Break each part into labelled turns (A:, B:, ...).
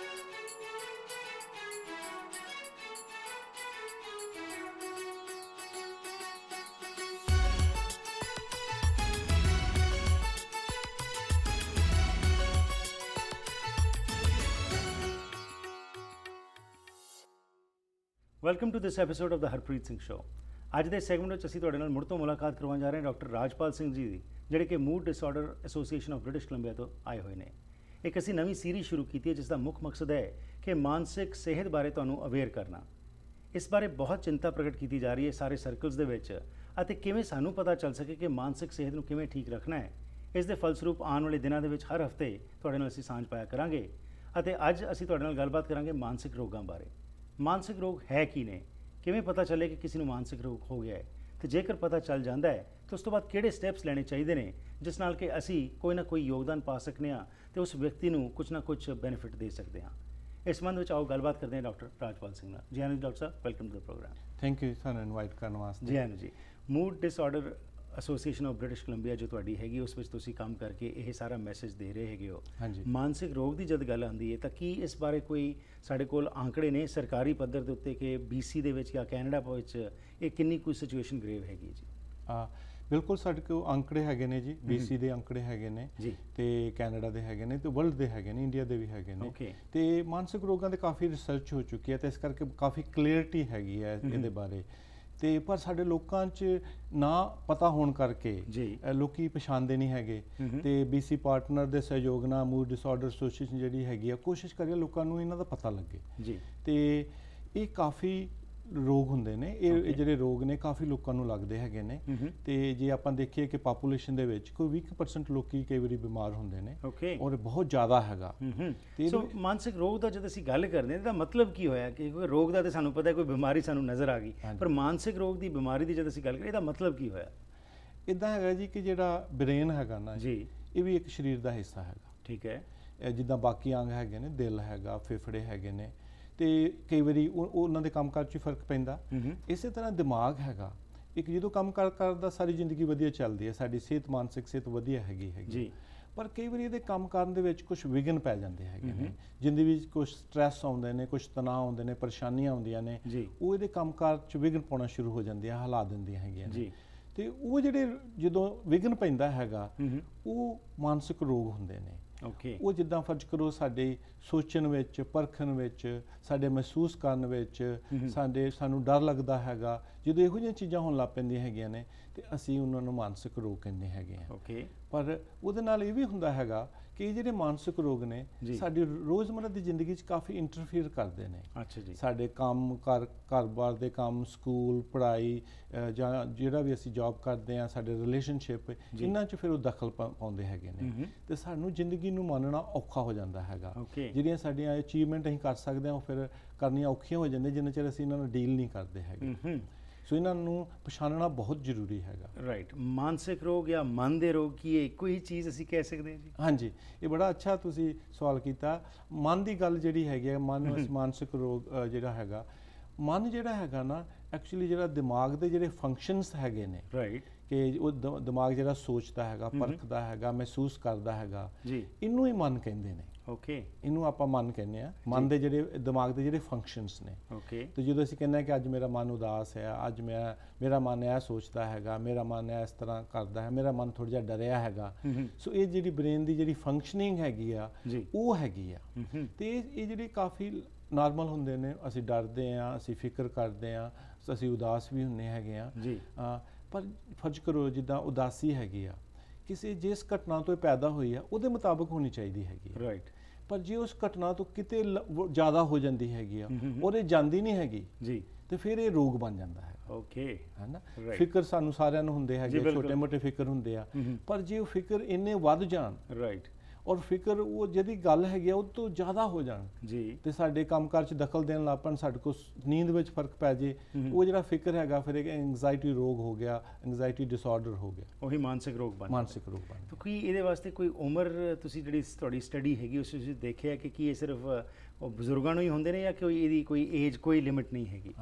A: Welcome to this episode of the Harpreet Singh show. ਅੱਜ ਦੇ segment ਵਿੱਚ ਅਸੀਂ ਤੁਹਾਡੇ ਨਾਲ ਮੁੜ ਤੋਂ ਮੁਲਾਕਾਤ ਕਰਵਾਉਣ ਜਾ ਰਹੇ ਹਾਂ ਡਾਕਟਰ ਰਾਜਪਾਲ ਸਿੰਘ ਜੀ ਦੀ, ਜਿਹੜੇ ਕਿ mood disorder association of British Columbia ਤੋਂ ਆਏ ਹੋਏ ਨੇ। ਇੱਕ ਅਸੀਂ ਨਵੀਂ ਸੀਰੀਜ਼ ਸ਼ੁਰੂ ਕੀਤੀ ਹੈ ਜਿਸ ਦਾ ਮੁੱਖ ਮਕਸਦ ਹੈ ਕਿ ਮਾਨਸਿਕ ਸਿਹਤ ਬਾਰੇ ਤੁਹਾਨੂੰ ਅਵੇਅਰ ਕਰਨਾ। ਇਸ ਬਾਰੇ ਬਹੁਤ ਚਿੰਤਾ ਪ੍ਰਗਟ ਕੀਤੀ ਜਾ ਰਹੀ ਹੈ ਸਾਰੇ ਸਰਕਲਸ ਦੇ ਵਿੱਚ, ਅਤੇ ਕਿਵੇਂ ਸਾਨੂੰ ਪਤਾ ਚੱਲ ਸਕੇ ਕਿ ਮਾਨਸਿਕ ਸਿਹਤ ਨੂੰ ਕਿਵੇਂ ਠੀਕ ਰੱਖਣਾ ਹੈ। ਇਸ ਦੇ ਫਲਸਰੂਪ ਆਉਣ ਵਾਲੇ ਦਿਨਾਂ ਦੇ ਵਿੱਚ ਹਰ ਹਫ਼ਤੇ ਤੁਹਾਡੇ ਨਾਲ ਅਸੀਂ ਸਾਂਝ ਪਾਇਆ ਕਰਾਂਗੇ, ਅਤੇ ਅੱਜ ਅਸੀਂ ਤੁਹਾਡੇ ਨਾਲ ਗੱਲਬਾਤ ਕਰਾਂਗੇ ਮਾਨਸਿਕ ਰੋਗਾਂ ਬਾਰੇ। ਮਾਨਸਿਕ ਰੋਗ ਹੈ ਕੀ ਨੇ, ਕਿਵੇਂ ਪਤਾ ਚੱਲੇ ਕਿ ਕਿਸੇ ਨੂੰ ਮਾਨਸਿਕ ਰੋਗ ਹੋ ਗਿਆ ਹੈ, ਤੇ ਜੇਕਰ ਪਤਾ ਚੱਲ ਜਾਂਦਾ ਹੈ ਤਾਂ ਉਸ ਤੋਂ ਬਾਅਦ ਕਿਹੜੇ ਸਟੈਪਸ ਲੈਣੇ ਚਾਹੀਦੇ ਨੇ ਜਿਸ ਨਾਲ ਕਿ ਅਸੀਂ ਕੋਈ ਨਾ ਕੋਈ ਯੋਗਦਾਨ ਪਾ ਸਕਨੇ ਹਾਂ ਤੇ ਉਸ ਵਿਅਕਤੀ ਨੂੰ ਕੁਝ ਨਾ ਕੁਝ ਬੈਨੀਫਿਟ ਦੇ ਸਕਦੇ ਹਾਂ। ਇਸ ਸੰਬੰਧ ਵਿੱਚ ਆਓ ਗੱਲਬਾਤ ਕਰਦੇ ਹਾਂ ਡਾਕਟਰ ਰਾਜਪਾਲ ਸਿੰਘ ਨਾਲ। ਜੀ ਹਾਂ ਡਾਕਟਰ ਸਾਹਿਬ, welcome to the program.
B: Thank you ਸਾਨੂੰ ਇਨਵਾਈਟ ਕਰਨ ਵਾਸਤੇ।
A: ਜੀ ਹਾਂ ਜੀ, mood disorder association of British Columbia ਜੋ ਤੁਹਾਡੀ ਹੈਗੀ, ਉਸ ਵਿੱਚ ਤੁਸੀਂ ਕੰਮ ਕਰਕੇ ਇਹ ਸਾਰਾ ਮੈਸੇਜ ਦੇ ਰਹੇ ਹੈਗੇ ਹੋ।
B: ਹਾਂਜੀ।
A: ਮਾਨਸਿਕ ਰੋਗ ਦੀ ਜਦ ਗੱਲ ਆਉਂਦੀ ਹੈ ਤਾਂ ਕੀ ਇਸ ਬਾਰੇ ਕੋਈ ਸਾਡੇ ਕੋਲ ਆંકੜੇ ਨੇ ਸਰਕਾਰੀ ਪੱਧਰ ਦੇ ਉੱਤੇ ਕਿ BC ਦੇ ਵਿੱਚ ਜਾਂ ਕੈਨੇਡਾ ਵਿੱਚ ਇਹ ਕਿੰਨੀ ਕੋਈ ਸਿਚੁਏਸ਼ਨ ਗ੍ਰੇਵ ਹੈਗੀ ਜੀ?
B: ਬਿਲਕੁਲ, ਸਾਡੇ ਕੋਲ ਅੰਕੜੇ ਹੈਗੇ ਨੇ ਜੀ। BC ਦੇ ਅੰਕੜੇ ਹੈਗੇ ਨੇ ਜੀ, ਤੇ ਕੈਨੇਡਾ ਦੇ ਹੈਗੇ ਨੇ, ਤੇ ਵਰਲਡ ਦੇ ਹੈਗੇ ਨੇ, ਇੰਡੀਆ ਦੇ ਵੀ ਹੈਗੇ ਨੇ। ਤੇ ਮਾਨਸਿਕ ਰੋਗਾਂ ਦੇ ਕਾਫੀ ਰਿਸਰਚ ਹੋ ਚੁੱਕੀ ਹੈ, ਤੇ ਇਸ ਕਰਕੇ ਕਾਫੀ ਕਲੀਅਰਟੀ ਹੈਗੀ ਹੈ ਇਹਦੇ ਬਾਰੇ। ਤੇ ਪਰ ਸਾਡੇ ਲੋਕਾਂ 'ਚ ਨਾ ਪਤਾ ਹੋਣ ਕਰਕੇ ਲੋਕੀ ਪਛਾਣਦੇ ਨਹੀਂ ਹੈਗੇ। ਤੇ BC ਪਾਰਟਨਰ ਦੇ ਸਹਿਯੋਗ ਨਾਲ ਮੂਡ ਡਿਸਆਰਡਰ ਐਸੋਸੀਏਸ਼ਨ ਜਿਹੜੀ ਹੈਗੀ ਆ, ਕੋਸ਼ਿਸ਼ ਕਰੀਏ ਲੋਕਾਂ ਨੂੰ ਇਹਨਾਂ ਦਾ ਪਤਾ ਲੱਗੇ ਜੀ। ਤੇ ਇਹ ਕਾਫੀ ਰੋਗ ਹੁੰਦੇ ਨੇ, ਇਹ ਜਿਹੜੇ ਰੋਗ ਨੇ ਕਾਫੀ ਲੋਕਾਂ ਨੂੰ ਲੱਗਦੇ ਹੈਗੇ ਨੇ। ਤੇ ਜੇ ਆਪਾਂ ਦੇਖੀਏ ਕਿ ਪਾਪੂਲੇਸ਼ਨ ਦੇ ਵਿੱਚ ਕੋਈ 20% ਲੋਕੀ ਕਈ ਵਾਰੀ ਬਿਮਾਰ ਹੁੰਦੇ ਨੇ, ਔਰ ਬਹੁਤ ਜ਼ਿਆਦਾ ਹੈਗਾ।
A: ਸੋ ਮਾਨਸਿਕ ਰੋਗ ਦਾ ਜਦ ਅਸੀਂ ਗੱਲ ਕਰਦੇ ਹਾਂ ਇਹਦਾ ਮਤਲਬ ਕੀ ਹੋਇਆ? ਕਿ ਕੋਈ ਰੋਗ ਦਾ ਤਾਂ ਸਾਨੂੰ ਪਤਾ ਕੋਈ ਬਿਮਾਰੀ ਸਾਨੂੰ ਨਜ਼ਰ ਆ ਗਈ, ਪਰ ਮਾਨਸਿਕ ਰੋਗ ਦੀ ਬਿਮਾਰੀ ਦੀ ਜਦ ਅਸੀਂ ਗੱਲ ਕਰੀਏ ਇਹਦਾ ਮਤਲਬ ਕੀ ਹੋਇਆ?
B: ਇੱਦਾਂ ਹੈਗਾ ਜੀ ਕਿ ਜਿਹੜਾ ਬ੍ਰੇਨ ਹੈਗਾ ਨਾ ਜੀ, ਇਹ ਵੀ ਇੱਕ ਸਰੀਰ ਦਾ ਹਿੱਸਾ ਹੈਗਾ। ਠੀਕ ਹੈ। ਜਿੱਦਾਂ ਬਾਕੀ ਅੰਗ ਹੈਗੇ ਨੇ, ਦਿਲ ਹੈਗਾ, ਫੇਫੜੇ ਹੈਗੇ ਨੇ, ਤੇ ਕਈ ਵਾਰੀ ਉਹਨਾਂ ਦੇ ਕੰਮਕਾਰ 'ਚ ਫਰਕ ਪੈਂਦਾ। ਇਸੇ ਤਰ੍ਹਾਂ ਦਿਮਾਗ ਹੈਗਾ ਇੱਕ, ਜਦੋਂ ਕੰਮਕਾਰ ਕਰਦਾ ਸਾਰੀ ਜ਼ਿੰਦਗੀ ਵਧੀਆ ਚੱਲਦੀ ਹੈ, ਸਾਡੀ ਸਿਹਤ, ਮਾਨਸਿਕ ਸਿਹਤ ਵਧੀਆ ਹੈਗੀ ਜੀ। ਪਰ ਕਈ ਵਾਰੀ ਇਹਦੇ ਕੰਮ ਕਰਨ ਦੇ ਵਿੱਚ ਕੁਝ ਵਿਘਨ ਪੈ ਜਾਂਦੇ ਹੈਗੇ ਨੇ, ਜ਼ਿੰਦਗੀ ਵਿੱਚ ਕੁਝ ਸਟ੍ਰੈਸ ਆਉਂਦੇ ਨੇ, ਕੁਝ ਤਣਾਅ ਆਉਂਦੇ ਨੇ, ਪਰੇਸ਼ਾਨੀਆਂ ਆਉਂਦੀਆਂ ਨੇ, ਉਹ ਇਹਦੇ ਕੰਮਕਾਰ 'ਚ ਵਿਘਨ ਪਾਉਣਾ ਸ਼ੁਰੂ ਹੋ ਜਾਂਦੀਆਂ, ਹਿਲਾ ਦਿੰਦੀਆਂ ਹੈਗੀਆਂ ਨੇ। ਤੇ ਉਹ ਜਿਹੜੇ ਜਦੋਂ ਵਿਘਨ ਪੈਂਦਾ ਹੈਗਾ, ਉਹ ਮਾਨਸਿਕ ਰੋਗ ਹੁੰਦੇ ਨੇ। ਉਹ ਜਿੱਦਾਂ ਫਰਜ਼ ਕਰੋ ਸਾਡੇ ਸੋਚਣ ਵਿੱਚ, ਪਰਖਣ ਵਿੱਚ, ਸਾਡੇ ਮਹਿਸੂਸ ਕਰਨ ਵਿੱਚ, ਸਾਨੂੰ ਡਰ ਲੱਗਦਾ ਹੈਗਾ, ਜਦੋਂ ਇਹੋ ਜਿਹੀਆਂ ਚੀਜ਼ਾਂ ਹੋਣ ਲੱਗ ਪੈਂਦੀਆਂ ਹੈਗੀਆਂ ਨੇ ਤੇ ਅਸੀਂ ਉਹਨਾਂ ਨੂੰ ਮਾਨਸਿਕ ਰੋਗ ਕਹਿੰਦੇ ਹੈਗੇ ਆ। ਪਰ ਉਹਦੇ ਨਾਲ ਇਹ ਵੀ ਹੁੰਦਾ ਹੈਗਾ ਕਿ ਇਹ ਜਿਹੜੇ ਮਾਨਸਿਕ ਰੋਗ ਨੇ ਸਾਡੀ ਰੋਜ਼ਮਰ੍ਹਾ ਦੀ ਜ਼ਿੰਦਗੀ 'ਚ ਕਾਫੀ ਇੰਟਰਫੀਅਰ ਕਰਦੇ ਨੇ। ਸਾਡੇ ਕੰਮ, ਘਰ-ਬਾਰ ਦੇ ਕੰਮ, ਸਕੂਲ, ਪੜ੍ਹਾਈ, ਜਾਂ ਜਿਹੜਾ ਵੀ ਅਸੀਂ ਜੌਬ ਕਰਦੇ ਹਾਂ, ਸਾਡੇ ਰਿਲੇਸ਼ਨਸ਼ਿਪ, ਇਹਨਾਂ 'ਚ ਫਿਰ ਉਹ ਦਖਲ ਪਾਉਂਦੇ ਹੈਗੇ ਨੇ, ਤੇ ਸਾਨੂੰ ਜ਼ਿੰਦਗੀ ਨੂੰ ਮੰਨਣਾ ਔਖਾ ਹੋ ਜਾਂਦਾ ਹੈਗਾ। ਜਿਹੜੀਆਂ ਸਾਡੀਆਂ ਅਚੀਵਮੈਂਟ ਅਸੀਂ ਕਰ ਸਕਦੇ ਹਾਂ ਉਹ ਫਿਰ ਕਰਨੀਆਂ ਔਖੀਆਂ ਹੋ ਜਾਂਦੀਆਂ ਜਿੰਨਾ ਚਿਰ ਅਸੀਂ ਇਹਨਾਂ ਨੂੰ ਡੀਲ ਨਹੀਂ ਕਰਦੇ ਹੈਗੇ। ਸੋ ਇਹਨਾਂ ਨੂੰ ਪਛਾਣਨਾ ਬਹੁਤ ਜ਼ਰੂਰੀ ਹੈਗਾ। ਰਾਈਟ। ਮਾਨਸਿਕ ਰੋਗ ਜਾਂ ਮਨ ਦੇ ਰੋਗ ਕੀ ਇਹ ਇੱਕੋ ਹੀ ਚੀਜ਼ ਅਸੀਂ ਕਹਿ ਸਕਦੇ ਹਾਂ ਜੀ? ਹਾਂਜੀ, ਇਹ ਬੜਾ ਅੱਛਾ ਤੁਸੀਂ ਸਵਾਲ ਕੀਤਾ। ਮਨ ਦੀ ਗੱਲ ਜਿਹੜੀ ਹੈਗੀ ਹੈ, ਮਾਨਸਿਕ ਰੋਗ ਜਿਹੜਾ ਹੈਗਾ, ਮਨ ਜਿਹੜਾ ਹੈਗਾ ਨਾ, ਐਕਚੁਅਲੀ ਜਿਹੜਾ ਦਿਮਾਗ ਦੇ ਜਿਹੜੇ ਫੰਕਸ਼ਨਸ ਹੈਗੇ ਨੇ, ਰਾਈਟ, ਕਿ ਉਹ ਦਿਮਾਗ ਜਿਹੜਾ ਸੋਚਦਾ ਹੈਗਾ, ਪਰਖਦਾ ਹੈਗਾ, ਮਹਿਸੂਸ ਕਰਦਾ ਹੈਗਾ, ਇਹਨੂੰ ਹੀ ਮਨ ਕਹਿੰਦੇ ਨੇ। ਇਹਨੂੰ ਆਪਾਂ ਮਨ ਕਹਿੰਦੇ ਆ। ਮਨ ਦੇ ਜਿਹੜੇ ਦਿਮਾਗ ਦੇ ਜਿਹੜੇ ਫੰਕਸ਼ਨਸ ਨੇ। ਤੇ ਜਦੋਂ ਅਸੀਂ ਕਹਿੰਦੇ ਹਾਂ ਕਿ ਅੱਜ ਮੇਰਾ ਮਨ ਉਦਾਸ ਹੈ, ਅੱਜ ਮੇਰਾ ਮਨ ਇਹ ਸੋਚਦਾ ਹੈਗਾ, ਮੇਰਾ ਮਨ ਇਸ ਤਰ੍ਹਾਂ ਕਰਦਾ ਹੈ, ਮੇਰਾ ਮਨ ਥੋੜ੍ਹਾ ਜਿਹਾ ਡਰਿਆ ਹੈਗਾ, ਸੋ ਇਹ ਜਿਹੜੀ ਬ੍ਰੇਨ ਦੀ ਜਿਹੜੀ ਫੰਕਸ਼ਨਿੰਗ ਹੈਗੀ ਆ, ਉਹ ਹੈਗੀ ਆ। ਤੇ ਇਹ ਜਿਹੜੇ ਕਾਫੀ ਨਾਰਮਲ ਹੁੰਦੇ ਨੇ। ਅਸੀਂ ਡਰਦੇ ਹਾਂ, ਅਸੀਂ ਫਿਕਰ ਕਰਦੇ ਹਾਂ, ਅਸੀਂ ਉਦਾਸ ਵੀ ਹੁੰਦੇ ਹੈਗੇ ਆ। ਪਰ ਫਰਜ਼ ਕਰੋ ਜਿੱਦਾਂ ਉਦਾਸੀ ਹੈਗੀ ਆ, ਕਿਸੇ ਜਿਸ ਘਟਨਾ ਤੋਂ ਪੈਦਾ ਹੋਈ ਆ ਉਹਦੇ ਮੁਤਾਬਕ ਹੋਣੀ ਚਾਹੀਦੀ ਹੈਗੀ, ਰਾਈਟ। ਪਰ ਜੇ ਉਸ ਘਟਨਾ ਤੋਂ ਕਿਤੇ ਜ਼ਿਆਦਾ ਹੋ ਜਾਂਦੀ ਹੈਗੀ ਆ, ਉਹਦੇ ਜਾਂਦੀ ਨਹੀਂ ਹੈਗੀ ਜੀ, ਤੇ ਫਿਰ ਇਹ ਰੋਗ ਬਣ ਜਾਂਦਾ ਹੈ। ਹੈ ਨਾ। ਫਿਕਰ ਸਾਨੂੰ ਸਾਰਿਆਂ ਨੂੰ ਹੁੰਦੇ ਹੈਗੇ, ਛੋਟੇ ਮੋਟੇ ਫਿਕਰ ਹੁੰਦੇ ਆ, ਪਰ ਜੇ ਉਹ ਫਿਕਰ ਇੰਨੇ ਵੱਧ ਜਾਣ, ਰਾਈਟ, ਔਰ ਫਿਕਰ ਉਹ ਜਿਹੜੀ ਗੱਲ ਹੈਗੀ ਆ ਉਹ ਤੋਂ ਜ਼ਿਆਦਾ ਹੋ ਜਾਣ ਜੀ, ਤੇ ਸਾਡੇ ਕੰਮਕਾਰ 'ਚ ਦਖਲ ਦੇਣ ਲੱਗ ਪੈਣ, ਸਾਡੇ ਕੋਲ ਨੀਂਦ ਵਿੱਚ ਫਰਕ ਪੈ ਜੇ, ਉਹ ਜਿਹੜਾ ਫਿਕਰ ਹੈਗਾ ਫਿਰ ਇੱਕ ਐਂਗਜ਼ਾਇਟੀ ਰੋਗ ਹੋ ਗਿਆ, ਐਂਗਜ਼ਾਇਟੀ ਡਿਸਆਰਡਰ ਹੋ ਗਿਆ, ਉਹੀ ਮਾਨਸਿਕ ਰੋਗ ਬਣ ਗਿਆ। ਕੀ ਇਹਦੇ ਵਾਸਤੇ ਕੋਈ ਉਮਰ, ਤੁਸੀਂ ਜਿਹੜੀ ਤੁਹਾਡੀ ਸਟੱਡੀ ਹੈਗੀ ਉਸ ਵਿੱਚ ਦੇਖਿਆ ਕਿ ਕੀ ਇਹ ਸਿਰਫ ਉਹ ਬਜ਼ੁਰਗਾਂ ਨੂੰ ਹੀ ਹੁੰਦੇ ਨੇ ਜਾਂ ਕੋਈ ਇਹਦੀ ਕੋਈ ਏਜ, ਕੋਈ ਲਿਮਿਟ ਨਹੀਂ ਹੈਗੀ? ਹਾਂ,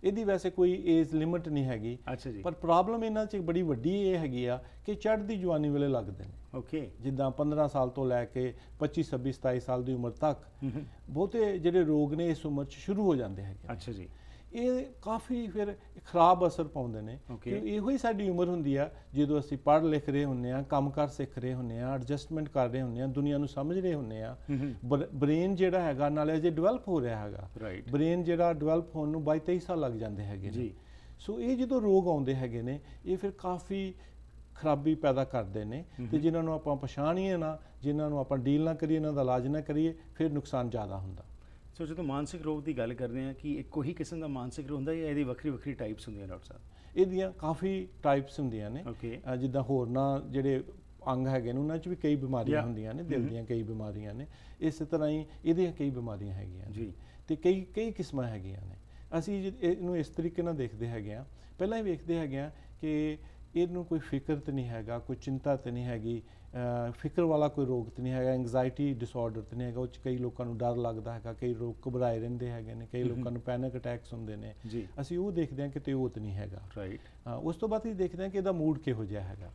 B: ਇਹਦੀ ਵੈਸੇ ਕੋਈ ਏਜ ਲਿਮਿਟ ਨਹੀਂ ਹੈਗੀ।
A: ਅੱਛਾ ਜੀ।
B: ਪਰ ਪ੍ਰੋਬਲਮ ਇਹਨਾਂ 'ਚ ਬੜੀ ਵੱਡੀ ਇਹ ਹੈਗੀ ਆ ਕਿ ਚੜ੍ਹਦੀ ਜਵਾਨੀ ਵੇਲੇ ਲੱਗਦੇ ਨੇ।
A: ਓਕੇ।
B: ਜਿੱਦਾਂ 15 ਸਾਲ ਤੋਂ ਲੈ ਕੇ 25 26 27 ਸਾਲ ਦੀ ਉਮਰ ਤੱਕ ਬਹੁਤੇ ਜਿਹੜੇ ਰੋਗ ਨੇ ਇਸ ਉਮਰ 'ਚ ਸ਼ੁਰੂ ਹੋ ਜਾਂਦੇ ਹੈਗੇ।
A: ਅੱਛਾ ਜੀ।
B: ਇਹ ਕਾਫੀ ਫਿਰ ਖਰਾਬ ਅਸਰ ਪਾਉਂਦੇ ਨੇ ਕਿ ਇਹੋ ਹੀ ਸਾਡੀ ਉਮਰ ਹੁੰਦੀ ਆ ਜਦੋਂ ਅਸੀਂ ਪੜ੍ਹ ਲਿਖ ਰਹੇ ਹੁੰਦੇ ਹਾਂ, ਕੰਮਕਾਰ ਸਿੱਖ ਰਹੇ ਹੁੰਦੇ ਹਾਂ, ਐਡਜਸਟਮੈਂਟ ਕਰ ਰਹੇ ਹੁੰਦੇ ਹਾਂ, ਦੁਨੀਆ ਨੂੰ ਸਮਝ ਰਹੇ ਹੁੰਦੇ ਹਾਂ। ਬ੍ਰੇਨ ਜਿਹੜਾ ਹੈਗਾ ਨਾਲੇ ਅਜੇ ਡਿਵੈਲਪ ਹੋ ਰਿਹਾ ਹੈਗਾ। ਬ੍ਰੇਨ ਜਿਹੜਾ ਡਿਵੈਲਪ ਹੋਣ ਨੂੰ 22-23 ਸਾਲ ਲੱਗ ਜਾਂਦੇ ਹੈਗੇ ਨੇ। ਸੋ ਇਹ ਜਦੋਂ ਰੋਗ ਆਉਂਦੇ ਹੈਗੇ ਨੇ ਇਹ ਫਿਰ ਕਾਫੀ ਖਰਾਬੀ ਪੈਦਾ ਕਰਦੇ ਨੇ ਤੇ ਜਿਨ੍ਹਾਂ ਨੂੰ ਆਪਾਂ ਪਛਾਣੀਏ ਨਾ, ਜਿਨ੍ਹਾਂ ਨੂੰ ਆਪਾਂ ਡੀਲ ਨਾ ਕਰੀਏ, ਇਹਨਾਂ ਦਾ ਇਲਾਜ ਨਾ ਕਰੀਏ, ਫਿਰ ਨੁਕਸਾਨ ਜ਼ਿਆਦਾ ਹੁੰਦਾ।
A: ਸੋ ਜਦੋਂ ਮਾਨਸਿਕ ਰੋਗ ਦੀ ਗੱਲ ਕਰਦੇ ਹਾਂ ਕਿ ਇੱਕੋ ਹੀ ਕਿਸਮ ਦਾ ਮਾਨਸਿਕ ਰੋਗ ਹੁੰਦਾ ਜਾਂ ਇਹਦੀ ਵੱਖਰੀ ਵੱਖਰੀ ਟਾਈਪਸ ਹੁੰਦੀਆਂ ਡਾਕਟਰ ਸਾਹਿਬ?
B: ਇਹਦੀਆਂ ਕਾਫੀ ਟਾਈਪਸ ਹੁੰਦੀਆਂ ਨੇ। ਜਿੱਦਾਂ ਹੋਰਨਾਂ ਜਿਹੜੇ ਅੰਗ ਹੈਗੇ ਨੇ ਉਹਨਾਂ 'ਚ ਵੀ ਕਈ ਬਿਮਾਰੀਆਂ ਹੁੰਦੀਆਂ ਨੇ, ਦਿਲ ਦੀਆਂ ਕਈ ਬਿਮਾਰੀਆਂ ਨੇ, ਇਸੇ ਤਰ੍ਹਾਂ ਹੀ ਇਹਦੀਆਂ ਕਈ ਬਿਮਾਰੀਆਂ ਹੈਗੀਆਂ ਜੀ ਤੇ ਕਈ ਕਿਸਮਾਂ ਹੈਗੀਆਂ ਨੇ। ਅਸੀਂ ਇਹਨੂੰ ਇਸ ਤਰੀਕੇ ਨਾਲ ਦੇਖਦੇ ਹੈਗੇ ਹਾਂ, ਪਹਿਲਾਂ ਹੀ ਵੇਖਦੇ ਹੈਗੇ ਹਾਂ ਕਿ ਇਹਨੂੰ ਕੋਈ ਫਿਕਰ ਤਾਂ ਨਹੀਂ ਹੈਗਾ, ਕੋਈ ਚਿੰਤਾ ਤਾਂ ਨਹੀਂ ਹੈਗੀ, ਫਿਕਰ ਵਾਲਾ ਕੋਈ ਰੋਗ ਤਾਂ ਨਹੀਂ ਹੈਗਾ, ਐਂਗਜ਼ਾਇਟੀ ਡਿਸਆਰਡਰ ਤਾਂ ਨਹੀਂ ਹੈਗਾ। ਉਹ 'ਚ ਕਈ ਲੋਕਾਂ ਨੂੰ ਡਰ ਲੱਗਦਾ ਹੈਗਾ, ਕਈ ਲੋਕ ਘਬਰਾਏ ਰਹਿੰਦੇ ਹੈਗੇ ਨੇ, ਕਈ ਲੋਕਾਂ ਨੂੰ ਪੈਨਿਕ ਅਟੈਕਸ ਹੁੰਦੇ ਨੇ। ਅਸੀਂ ਉਹ ਦੇਖਦੇ ਹਾਂ ਕਿ ਉਹ ਤਾਂ ਨਹੀਂ ਹੈਗਾ। ਉਸ ਤੋਂ ਬਾਅਦ ਅਸੀਂ ਦੇਖਦੇ ਹਾਂ ਕਿ ਇਹਦਾ ਮੂਡ ਕਿਹੋ ਜਿਹਾ ਹੈਗਾ,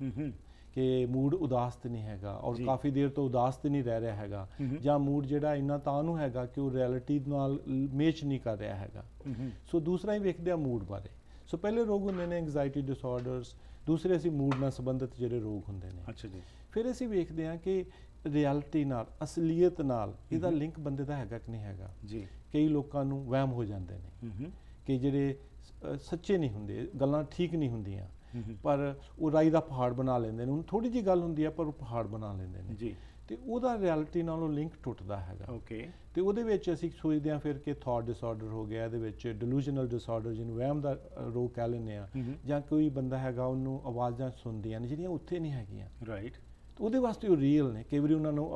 B: ਕਿ ਮੂਡ ਉਦਾਸ ਤਾਂ ਨਹੀਂ ਹੈਗਾ ਔਰ ਕਾਫੀ ਦੇਰ ਤੋਂ ਉਦਾਸ ਤਾਂ ਨਹੀਂ ਰਹਿ ਰਿਹਾ ਹੈਗਾ, ਜਾਂ ਮੂਡ ਜਿਹੜਾ ਇੰਨਾ ਤਾਂ ਨੂੰ ਹੈਗਾ ਕਿ ਉਹ ਰਿਐਲਿਟੀ ਨਾਲ ਮੇਚ ਨਹੀਂ ਕਰ ਰਿਹਾ ਹੈਗਾ। ਸੋ ਦੂਸਰਾ ਹੀ ਵੇਖਦੇ ਹਾਂ ਮੂਡ ਬਾਰੇ। ਸੋ ਪਹਿਲੇ ਰੋਗ ਹੁੰਦੇ ਨੇ ਐਂਗਜ਼ਾਇਟੀ ਡਿਸਆਰਡਰਸ, ਦੂਸਰੇ ਅਸੀਂ ਮੂਡ ਨਾਲ ਸੰਬੰਧਿਤ ਜਿਹੜੇ ਰੋਗ ਹੁੰਦੇ ਨੇ। ਅੱਛਾ ਜੀ। ਫਿਰ ਅਸੀਂ ਵੇਖਦੇ ਹਾਂ ਕਿ ਰਿਐਲਿਟੀ ਨਾਲ, ਅਸਲੀਅਤ ਨਾਲ ਇਹਦਾ ਲਿੰਕ ਬੰਦੇ ਦਾ ਹੈਗਾ ਕਿ ਨਹੀਂ ਹੈਗਾ ਜੀ। ਕਈ ਲੋਕਾਂ ਨੂੰ ਵਹਿਮ ਹੋ ਜਾਂਦੇ ਨੇ ਕਿ ਜਿਹੜੇ ਸੱਚੇ ਨਹੀਂ ਹੁੰਦੇ, ਗੱਲਾਂ ਠੀਕ ਨਹੀਂ ਹੁੰਦੀਆਂ, ਪਰ ਉਹ ਰਾਈ ਦਾ ਪਹਾੜ ਬਣਾ ਲੈਂਦੇ ਨੇ। ਹੁਣ ਥੋੜੀ ਜਿਹੀ ਗੱਲ ਹੁੰਦੀ ਹੈ ਪਰ ਉਹ ਪਹਾੜ ਬਣਾ ਲੈਂਦੇ ਨੇ ਜੀ, ਤੇ ਉਹਦਾ ਰਿਐਲਿਟੀ ਨਾਲ ਉਹ ਲਿੰਕ ਟੁੱਟਦਾ ਹੈਗਾ। ਤੇ ਉਹਦੇ ਵਿੱਚ ਅਸੀਂ ਸੋਚਦੇ ਹਾਂ ਫਿਰ ਕਿ ਥਾਟ ਡਿਸਆਰਡਰ ਹੋ ਗਿਆ, ਇਹਦੇ ਵਿੱਚ ਡਿਲੂਜਨਲ ਡਿਸਆਰਡਰ ਜਿਹਨੂੰ ਵਹਿਮ ਦਾ ਰੋਗ ਕਹਿ ਲੈਂਦੇ ਆ, ਜਾਂ ਕੋਈ ਬੰਦਾ ਹੈਗਾ ਉਹਨੂੰ ਆਵਾਜ਼ਾਂ ਸੁਣਦੀਆਂ ਨੇ ਜਿਹੜੀਆਂ ਉੱਥੇ ਨਹੀਂ ਹੈਗੀਆਂ। ਉਹਦੇ ਵਾਸਤੇ ਉਹ ਰੀਅਲ ਨੇ। ਕਈ ਵਾਰੀ ਉਹਨਾਂ ਨੂੰ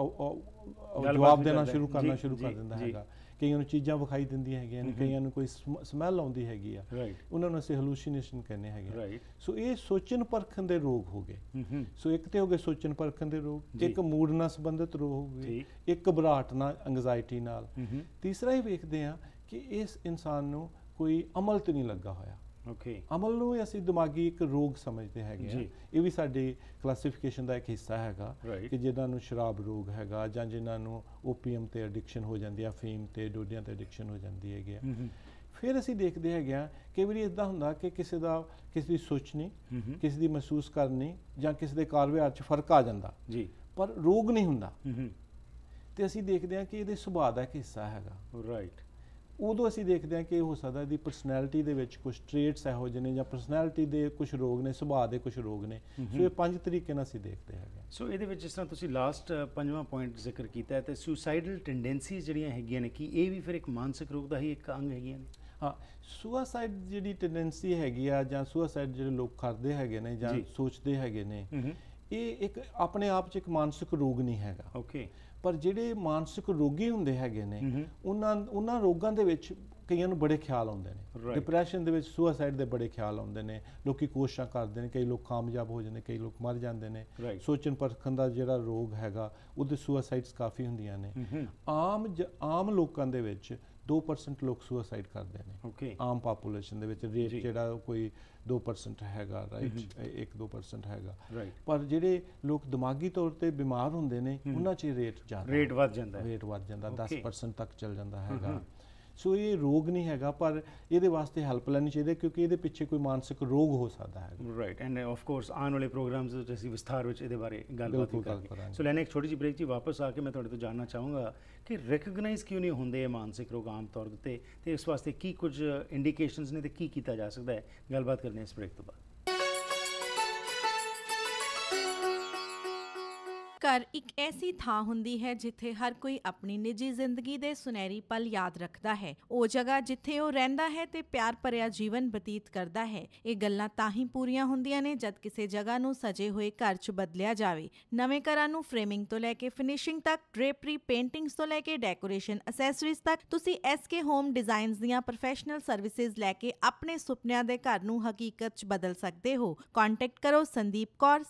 B: ਜਵਾਬ ਦੇਣਾ ਸ਼ੁਰੂ ਕਰ ਦਿੰਦਾ ਹੈਗਾ, ਕਈਆਂ ਨੂੰ ਚੀਜ਼ਾਂ ਵਿਖਾਈ ਦਿੰਦੀਆਂ ਹੈਗੀਆਂ ਨੇ, ਕਈਆਂ ਨੂੰ ਕੋਈ ਸਮੈਲ ਆਉਂਦੀ ਹੈਗੀ ਆ, ਉਹਨਾਂ ਨੂੰ ਅਸੀਂ ਹੈਲੂਸੀਨੇਸ਼ਨ ਕਹਿੰਦੇ ਹੈਗੇ। ਸੋ ਇਹ ਸੋਚਣ ਪਰਖਣ ਦੇ ਰੋਗ ਹੋ ਗਏ। ਸੋ ਇੱਕ ਤੇ ਹੋ ਗਏ ਸੋਚਣ ਪਰਖਣ ਦੇ ਰੋਗ, ਇੱਕ ਮੂਡ ਨਾਲ ਸੰਬੰਧਿਤ ਰੋਗ ਹੋ ਗਏ, ਇੱਕ ਘਬਰਾਹਟ ਨਾਲ, ਐਂਗਜ਼ਾਇਟੀ ਨਾਲ। ਤੀਸਰਾ ਹੀ ਵੇਖਦੇ ਹਾਂ ਕਿ ਇਸ ਇਨਸਾਨ ਨੂੰ ਕੋਈ ਅਮਲ ਤੇ ਨਹੀਂ ਲੱਗਾ ਹੋਇਆ। ਅਮਲ ਨੂੰ ਅਸੀਂ ਦਿਮਾਗੀ ਇੱਕ ਰੋਗ ਸਮਝਦੇ ਹੈਗੇ ਆ। ਇਹ ਵੀ ਸਾਡੀ ਕਲਾਸੀਫਿਕੇਸ਼ਨ ਦਾ ਇੱਕ ਹਿੱਸਾ ਹੈਗਾ ਕਿ ਜਿਨ੍ਹਾਂ ਨੂੰ ਸ਼ਰਾਬ ਰੋਗ ਹੈਗਾ, ਜਾਂ ਜਿਨ੍ਹਾਂ ਨੂੰ ਓਪੀਅਮ ਤੇ ਐਡਿਕਸ਼ਨ ਹੋ ਜਾਂਦੀ ਆ, ਫੀਮ ਤੇ ਡੋਡਿਆਂ ਤੇ ਐਡਿਕਸ਼ਨ ਹੋ ਜਾਂਦੀ ਹੈਗੀ ਆ। ਫਿਰ ਅਸੀਂ ਦੇਖਦੇ ਹੈਗੇ ਆ ਕਈ ਵਾਰੀ ਇੱਦਾਂ ਹੁੰਦਾ ਕਿ ਕਿਸੇ ਦੀ ਸੋਚਣੀ, ਕਿਸੇ ਦੀ ਮਹਿਸੂਸ ਕਰਨੀ, ਜਾਂ ਕਿਸੇ ਦੇ ਕਾਰ ਵਿਹਾਰ 'ਚ ਫਰਕ ਆ ਜਾਂਦਾ ਪਰ ਰੋਗ ਨਹੀਂ ਹੁੰਦਾ, ਤੇ ਅਸੀਂ ਦੇਖਦੇ ਹਾਂ ਕਿ ਇਹਦੇ ਸੁਭਾਅ ਦਾ ਇੱਕ ਹਿੱਸਾ ਹੈਗਾ। ਉਦੋਂ ਅਸੀਂ ਦੇਖਦੇ ਹਾਂ ਕਿ ਇਹ ਹੋ ਸਕਦਾ ਇਹਦੀ ਪਰਸਨੈਲਿਟੀ ਦੇ ਵਿੱਚ ਕੁਝ ਟ੍ਰੇਟਸ ਇਹੋ ਜਿਹੇ ਨੇ, ਜਾਂ ਪਰਸਨੈਲਿਟੀ ਦੇ ਕੁਝ ਰੋਗ ਨੇ, ਸੁਭਾਅ ਦੇ ਕੁਝ ਰੋਗ ਨੇ। ਸੋ ਇਹ 5 ਤਰੀਕੇ ਨਾਲ ਅਸੀਂ ਦੇਖਦੇ ਹੈਗੇ।
A: ਸੋ ਇਹਦੇ ਵਿੱਚ ਜਿਸ ਤਰ੍ਹਾਂ ਤੁਸੀਂ ਲਾਸਟ 5ਵਾਂ ਪੁਆਇੰਟ ਜ਼ਿਕਰ ਕੀਤਾ ਹੈ, ਤੇ ਸੁਸਾਈਡਲ ਟੈਂਡੈਂਸੀਜ਼ ਜਿਹੜੀਆਂ ਹੈਗੀਆਂ ਨੇ, ਕਿ ਇਹ ਵੀ ਫਿਰ ਇੱਕ ਮਾਨਸਿਕ ਰੋਗ ਦਾ ਹੀ ਇੱਕ ਅੰਗ ਹੈਗੀਆਂ ਨੇ?
B: ਹਾਂ, ਸੁਸਾਈਡ ਜਿਹੜੀ ਟੈਂਡੈਂਸੀ ਹੈਗੀ ਆ, ਜਾਂ ਸੁਸਾਈਡ ਜਿਹੜੇ ਲੋਕ ਕਰਦੇ ਹੈਗੇ ਨੇ ਜਾਂ ਸੋਚਦੇ ਹੈਗੇ ਨੇ, ਇਹ ਇੱਕ ਆਪਣੇ ਆਪ 'ਚ ਇੱਕ ਮਾਨਸਿਕ ਰੋਗ ਨਹੀਂ ਹੈਗਾ। ਪਰ ਜਿਹੜੇ ਮਾਨਸਿਕ ਰੋਗੀ ਹੁੰਦੇ ਹੈਗੇ ਨੇ ਉਹਨਾਂ ਰੋਗਾਂ ਦੇ ਵਿੱਚ ਕਈਆਂ ਨੂੰ ਬੜੇ ਖਿਆਲ ਆਉਂਦੇ ਨੇ। ਡਿਪਰੈਸ਼ਨ ਦੇ ਵਿੱਚ, ਸੁਸਾਈਡ ਦੇ ਬੜੇ ਖਿਆਲ ਆਉਂਦੇ ਨੇ, ਲੋਕੀ ਕੋਸ਼ਿਸ਼ਾਂ ਕਰਦੇ ਨੇ, ਕਈ ਲੋਕ ਕਾਮਯਾਬ ਹੋ ਜਾਂਦੇ, ਕਈ ਲੋਕ ਮਰ ਜਾਂਦੇ ਨੇ। ਸੋਚਣ ਪਰਖਣ ਦਾ ਜਿਹੜਾ ਰੋਗ ਹੈਗਾ ਉਹਦੇ ਸੁਸਾਈਡਸ ਕਾਫੀ ਹੁੰਦੀਆਂ ਨੇ। ਆਮ ਲੋਕਾਂ ਦੇ ਵਿੱਚ 2% ਲੋਕ ਸੁਸਾਈਡ ਕਰਦੇ ਨੇ। ਆਮ ਪਾਪੂਲੇਸ਼ਨ ਦੇ ਵਿੱਚ ਰੇਟ ਜਿਹੜਾ ਕੋਈ 2% ਹੈਗਾ, ਰਾਈਟ, 1-2% ਹੈਗਾ। ਪਰ ਜਿਹੜੇ ਲੋਕ ਦਿਮਾਗੀ ਤੌਰ ਤੇ ਬਿਮਾਰ ਹੁੰਦੇ ਨੇ ਉਹਨਾਂ 'ਚ ਰੇਟ ਜ਼ਿਆਦਾ, ਰੇਟ ਵੱਧ ਜਾਂਦਾ 10% ਤੱਕ ਚੱਲ ਜਾਂਦਾ ਹੈਗਾ। ਸੋ ਇਹ ਰੋਗ ਨਹੀਂ ਹੈਗਾ, ਪਰ ਇਹਦੇ ਵਾਸਤੇ ਹੈਲਪ ਲੈਣੀ ਚਾਹੀਦੀ, ਕਿਉਂਕਿ ਇਹਦੇ ਪਿੱਛੇ ਕੋਈ ਮਾਨਸਿਕ ਰੋਗ ਹੋ ਸਕਦਾ ਹੈ।
A: ਰਾਈਟ, ਐਂਡ ਆਫ ਕੋਰਸ ਆਉਣ ਵਾਲੇ ਪ੍ਰੋਗਰਾਮਸ ਵਿੱਚ ਅਸੀਂ ਵਿਸਥਾਰ ਵਿੱਚ ਇਹਦੇ ਬਾਰੇ ਗੱਲਬਾਤ ਕਰਾਂਗੇ। ਸੋ ਲੈਣੇ ਇੱਕ ਛੋਟੀ ਜਿਹੀ ਬ੍ਰੇਕ 'ਚ ਵਾਪਸ ਆ ਕੇ ਮੈਂ ਤੁਹਾਡੇ ਤੋਂ ਜਾਣਨਾ ਚਾਹੂੰਗਾ ਕਿ ਰਿਕਗਨਾਈਜ਼ ਕਿਉਂ ਨਹੀਂ ਹੁੰਦੇ ਇਹ ਮਾਨਸਿਕ ਰੋਗ ਆਮ ਤੌਰ ਉੱਤੇ, ਤੇ ਇਸ ਵਾਸਤੇ ਕੀ ਕੁਝ ਇੰਡੀਕੇਸ਼ਨਸ ਨੇ ਤੇ ਕੀ ਕੀਤਾ ਜਾ ਸਕਦਾ ਹੈ। ਗੱਲਬਾਤ ਕਰਨੀ ਇਸ ਬ੍ਰੇਕ ਤੋਂ ਬਾਅਦ।
C: ਘਰ ਇੱਕ ਐਸੀ ਥਾਂ ਹੁੰਦੀ ਹੈ ਜਿੱਥੇ ਹਰ ਕੋਈ ਆਪਣੀ ਨਿੱਜੀ ਜ਼ਿੰਦਗੀ ਦੇ ਸੁਨਹਿਰੀ ਪਲ ਯਾਦ ਰੱਖਦਾ ਹੈ। ਉਹ ਜਗ੍ਹਾ ਜਿੱਥੇ ਉਹ ਰਹਿੰਦਾ ਹੈ ਤੇ ਪਿਆਰ ਭਰਿਆ ਜੀਵਨ ਬਤੀਤ ਕਰਦਾ ਹੈ। ਇਹ ਗੱਲਾਂ ਤਾਂ ਹੀ ਪੂਰੀਆਂ ਹੁੰਦੀਆਂ ਨੇ ਜਦ ਕਿਸੇ ਜਗ੍ਹਾ ਨੂੰ ਸਜੇ ਹੋਏ ਘਰ 'ਚ ਬਦਲਿਆ ਜਾਵੇ। ਨਵੇਂ ਘਰਾਂ ਨੂੰ ਫਰੇਮਿੰਗ ਤੋਂ ਲੈ ਕੇ ਫਿਨਿਸ਼ਿੰਗ ਤੱਕ, ਡ੍ਰੇਪਰੀ, ਪੇਂਟਿੰਗਸ ਤੋਂ ਲੈ ਕੇ ਡੈਕੋਰੇਸ਼ਨ ਅਸੈਸਰੀਜ਼ ਤੱਕ, ਤੁਸੀਂ SK ਹੋਮ ਡਿਜ਼ਾਈਨਸ ਦੀਆਂ ਪ੍ਰੋਫੈਸ਼ਨਲ ਸਰਵਿਸਿਜ਼ ਲੈ ਕੇ ਆਪਣੇ ਸੁਪਨਿਆਂ ਦੇ ਘਰ ਨੂੰ ਹਕੀਕਤ 'ਚ ਬਦਲ ਸਕਦੇ ਹੋ। ਕੰਟੈਕਟ ਕਰੋ ਸੰਦੀਪ ਕੌਰ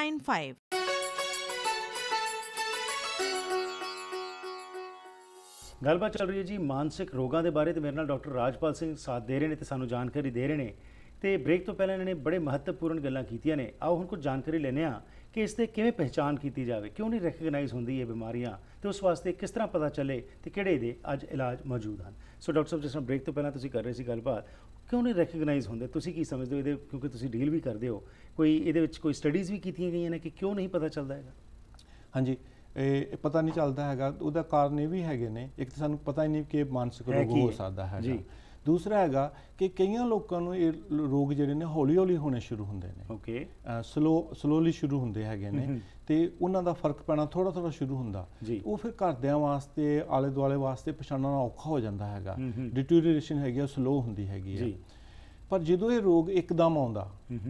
C: 6048259295।
A: ਗੱਲਬਾਤ ਚੱਲ ਰਹੀ ਹੈ ਜੀ ਮਾਨਸਿਕ ਰੋਗਾਂ ਦੇ ਬਾਰੇ, ਤੇ ਮੇਰੇ ਨਾਲ ਡਾਕਟਰ ਰਾਜਪਾਲ ਸਿੰਘ ਸਾਥ ਦੇ ਰਹੇ ਨੇ ਤੇ ਸਾਨੂੰ ਜਾਣਕਾਰੀ ਦੇ ਰਹੇ ਨੇ। ਤੇ ਬ੍ਰੇਕ ਤੋਂ ਪਹਿਲਾਂ ਇਹਨਾਂ ਨੇ ਬੜੇ ਮਹੱਤਵਪੂਰਨ ਗੱਲਾਂ ਕੀਤੀਆਂ ਨੇ। ਆਓ ਹੁਣ ਕੁਝ ਜਾਣਕਾਰੀ ਲੈਂਦੇ ਹਾਂ ਕਿ ਇਸ ਦੇ ਕਿਵੇਂ ਪਹਿਚਾਣ ਕੀਤੀ ਜਾਵੇ, ਕਿਉਂ ਨਹੀਂ ਰੈਕਗਨਾਈਜ਼ ਹੁੰਦੀ ਇਹ ਬਿਮਾਰੀਆਂ, ਤੇ ਉਸ ਵਾਸਤੇ ਕਿਸ ਤਰ੍ਹਾਂ ਪਤਾ ਚੱਲੇ ਤੇ ਕਿਹੜੇ ਇਹਦੇ ਅੱਜ ਇਲਾਜ ਮੌਜੂਦ ਹਨ। ਸੋ ਡਾਕਟਰ ਸਾਹਿਬ, ਜਿਸ ਤਰ੍ਹਾਂ ਬ੍ਰੇਕ ਤੋਂ ਪਹਿਲਾਂ ਤੁਸੀਂ ਕਰ ਰਹੇ ਸੀ ਗੱਲਬਾਤ, ਕਿਉਂ ਨਹੀਂ ਰੈਕਗਨਾਈਜ਼ ਹੁੰਦੇ, ਤੁਸੀਂ ਕੀ ਸਮਝਦੇ ਹੋ ਇਹਦੇ, ਕਿਉਂਕਿ ਤੁਸੀਂ ਡੀਲ ਵੀ ਕਰਦੇ ਹੋ, ਕੋਈ ਇਹਦੇ ਵਿੱਚ ਕੋਈ ਸਟੱਡੀਜ਼ ਵੀ ਕੀਤੀਆਂ ਗਈਆਂ ਨੇ ਕਿ ਕਿਉਂ ਨਹੀਂ ਪਤਾ ਚੱਲਦਾ ਹੈਗਾ?
B: ਹਾਂਜੀ, ਇਹ ਪਤਾ ਨਹੀਂ ਚੱਲਦਾ ਹੈਗਾ। ਉਹਦਾ ਕਾਰਨ ਇਹ ਵੀ ਹੈਗੇ ਨੇ, ਇੱਕ ਤਾਂ ਸਾਨੂੰ ਪਤਾ ਹੀ ਨਹੀਂ ਕਿ ਮਾਨਸਿਕ ਰੋਗ ਹੋ ਸਕਦਾ ਹੈਗਾ। ਦੂਸਰਾ ਹੈਗਾ ਕਿ ਕਈਆਂ ਲੋਕਾਂ ਨੂੰ ਇਹ ਰੋਗ ਜਿਹੜੇ ਨੇ ਹੌਲੀ ਹੌਲੀ ਹੋਣੇ ਸ਼ੁਰੂ ਹੁੰਦੇ ਨੇ।
A: ਓਕੇ,
B: ਸਲੋਲੀ ਸ਼ੁਰੂ ਹੁੰਦੇ ਹੈਗੇ ਨੇ ਤੇ ਉਹਨਾਂ ਦਾ ਫਰਕ ਪੈਣਾ ਥੋੜਾ ਥੋੜਾ ਸ਼ੁਰੂ ਹੁੰਦਾ। ਉਹ ਫਿਰ ਘਰਦਿਆਂ ਵਾਸਤੇ, ਆਲੇ ਦੁਆਲੇ ਵਾਸਤੇ ਪਛਾਣਨਾ ਔਖਾ ਹੋ ਜਾਂਦਾ ਹੈਗਾ। ਡਿਟੀਰੀਓਰੇਸ਼ਨ ਹੈਗੀ ਆ, ਸਲੋ ਹੁੰਦੀ ਹੈਗੀ ਹੈ। ਪਰ ਜਦੋਂ ਇਹ ਰੋਗ ਇੱਕਦਮ ਆਉਂਦਾ,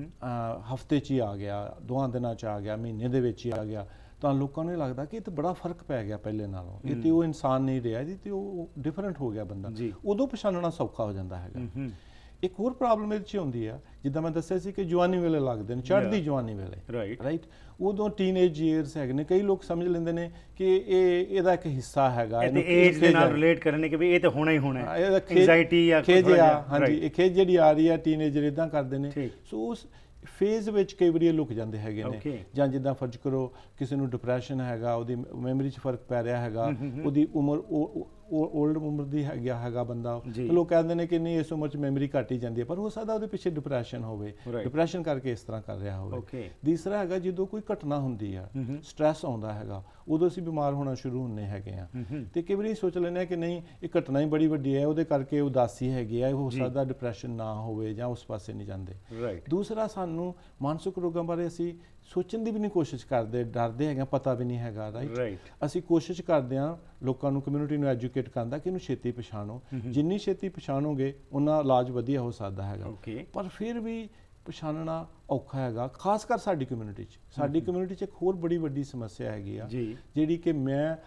B: ਹਫਤੇ 'ਚ ਹੀ ਆ ਗਿਆ, 2 ਦਿਨਾਂ 'ਚ ਆ ਗਿਆ, ਮਹੀਨੇ ਦੇ ਵਿੱਚ ਹੀ ਆ ਗਿਆ, ਤਾਂ ਲੋਕਾਂ ਨੂੰ ਲੱਗਦਾ ਕਿ ਇਹ ਤਾਂ ਬੜਾ ਫਰਕ ਪੈ ਗਿਆ ਪਹਿਲੇ ਨਾਲੋਂ, ਇਹ ਤੇ ਉਹ ਇਨਸਾਨ ਨਹੀਂ ਰਿਹਾ ਜੀ, ਤੇ ਉਹ ਡਿਫਰੈਂਟ ਹੋ ਗਿਆ ਬੰਦਾ। ਉਦੋਂ ਪਛਾਣਨਾ ਸੌਖਾ ਹੋ ਜਾਂਦਾ ਹੈਗਾ। ਇੱਕ ਹੋਰ ਪ੍ਰੋਬਲਮ ਇਹ 'ਚ ਹੁੰਦੀ ਆ, ਜਿੱਦਾਂ ਮੈਂ ਦੱਸਿਆ ਸੀ ਕਿ ਜਵਾਨੀ ਵੇਲੇ ਲੱਗਦੇ ਨੇ, ਚੜ੍ਹਦੀ ਜਵਾਨੀ ਵੇਲੇ, ਰਾਈਟ। ਉਦੋਂ ਟੀਨੇਜ ਈਅਰਸ ਹੈਗੇ ਨੇ, ਕਈ ਲੋਕ ਸਮਝ ਲੈਂਦੇ ਨੇ ਕਿ ਇਹਦਾ ਇੱਕ ਹਿੱਸਾ ਹੈਗਾ,
A: ਏਜ ਦੇ ਨਾਲ ਰਿਲੇਟ ਕਰਨੇ ਕਿ ਵੀ ਇਹ ਤਾਂ ਹੋਣਾ ਹੀ ਹੋਣਾ ਹੈ,
B: ਐਂਜ਼ਾਈਟੀ ਜਾਂ ਖੇਜ ਆ। ਹਾਂਜੀ, ਇਹ ਖੇਜ ਜਿਹੜੀ ਆ ਰਹੀ ਆ, ਟੀਨੇਜਰ ਇਦਾਂ ਕਰਦੇ ਨੇ। ਸੋ ਉਸ ਫੇਜ਼ ਵਿੱਚ ਕਈ ਵਾਰੀ ਲੁਕ ਜਾਂਦੇ ਹੈਗੇ ਨੇ। ਜਾਂ ਜਿੱਦਾਂ ਫਰਜ਼ ਕਰੋ ਕਿਸੇ ਨੂੰ ਡਿਪਰੈਸ਼ਨ ਹੈਗਾ, ਉਹਦੀ ਮੈਮਰੀ 'ਚ ਫਰਕ ਪੈ ਰਿਹਾ ਹੈਗਾ, ਉਹਦੀ ਉਮਰ ਓਲਡ ਉਮਰ ਦੀ ਹੈਗਾ ਬੰਦਾ, ਲੋਕ ਕਹਿੰਦੇ ਨੇ ਕਿ ਨਹੀਂ ਇਸ ਉਮਰ 'ਚ ਮੈਮਰੀ ਘੱਟ ਹੀ ਜਾਂਦੀ ਹੈ, ਪਰ ਹੋ ਸਕਦਾ ਉਹਦੇ ਪਿੱਛੇ ਡਿਪਰੈਸ਼ਨ ਹੋਵੇ, ਡਿਪਰੈਸ਼ਨ ਕਰਕੇ ਇਸ ਤਰ੍ਹਾਂ ਕਰ ਰਿਹਾ ਹੋਵੇ। ਤੀਸਰਾ ਹੈਗਾ ਜਦੋਂ ਕੋਈ ਘਟਨਾ ਹੁੰਦੀ ਆ, ਸਟ੍ਰੈਸ ਆਉਂਦਾ ਹੈਗਾ, ਉਦੋਂ ਅਸੀਂ ਬਿਮਾਰ ਹੋਣਾ ਸ਼ੁਰੂ ਹੁੰਦੇ ਹੈਗੇ ਆ। ਤੇ ਕਈ ਵਾਰੀ ਸੋਚ ਲੈਂਦੇ ਆ ਕਿ ਨਹੀਂ ਇਹ ਘਟਨਾ ਹੀ ਬੜੀ ਵੱਡੀ ਹੈ, ਉਹਦੇ ਕਰਕੇ ਉਦਾਸੀ ਹੈਗੀ ਆ, ਹੋ ਸਕਦਾ ਡਿਪਰੈਸ਼ਨ ਨਾ ਹੋਵੇ ਜਾਂ ਉਸ ਪਾਸੇ ਨਹੀਂ ਜਾਂਦੇ। ਦੂਸਰਾ, ਸਾਨੂੰ ਮਾਨਸਿਕ ਰੋਗਾਂ ਬਾਰੇ ਅਸੀਂ ਸੋਚਣ ਦੀ ਵੀ ਨਹੀਂ ਕੋਸ਼ਿਸ਼ ਕਰਦੇ, ਡਰਦੇ ਹੈਗੇ, ਪਤਾ ਵੀ ਨਹੀਂ ਹੈਗਾ, ਰਾਈਟ। ਅਸੀਂ ਕੋਸ਼ਿਸ਼ ਕਰਦੇ ਹਾਂ ਲੋਕਾਂ ਨੂੰ, ਕਮਿਊਨਿਟੀ ਨੂੰ ਐਜੂਕੇਟ ਕਰਨ ਦਾ ਕਿ ਇਹਨੂੰ ਛੇਤੀ ਪਛਾਣੋ। ਜਿੰਨੀ ਛੇਤੀ ਪਛਾਣੋਗੇ ਉਨਾ ਇਲਾਜ ਵਧੀਆ ਹੋ ਸਕਦਾ ਹੈਗਾ। ਪਰ ਫਿਰ ਵੀ ਪਛਾਣਨਾ ਔਖਾ ਹੈਗਾ, ਖਾਸ ਕਰ ਸਾਡੀ ਕਮਿਊਨਿਟੀ 'ਚ। ਸਾਡੀ ਕਮਿਊਨਿਟੀ 'ਚ ਇੱਕ ਹੋਰ ਬੜੀ ਵੱਡੀ ਸਮੱਸਿਆ ਹੈਗੀ ਆ, ਜਿਹੜੀ ਕਿ ਮੈਂ